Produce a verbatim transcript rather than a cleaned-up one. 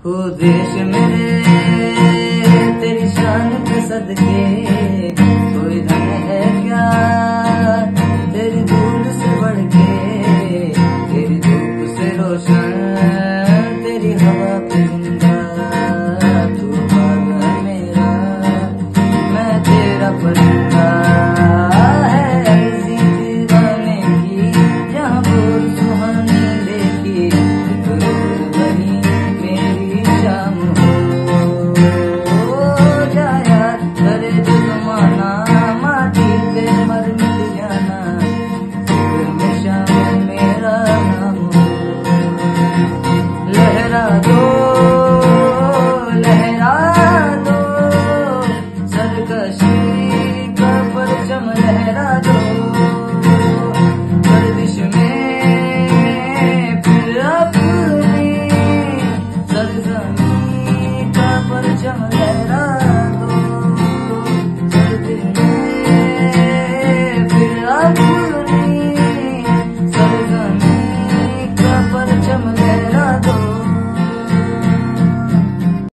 हो देश मेरे तेरी शान पे सदके, कोई धन है क्या तेरी धूल से बढ़ के, तेरी धूप से रोशन तेरी हवा पे